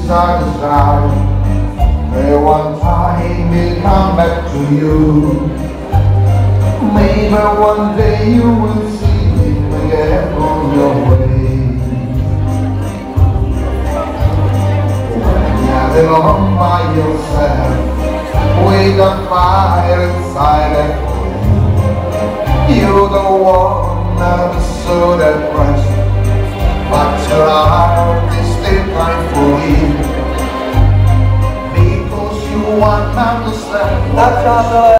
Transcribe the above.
side to side. Maybe one time we'll come back to you. Maybe one day you will see me again on your way. When you're alone by yourself, with a fire inside of you, you're the one I'm so depressed, but your heart is still kind for me, because you won't understand.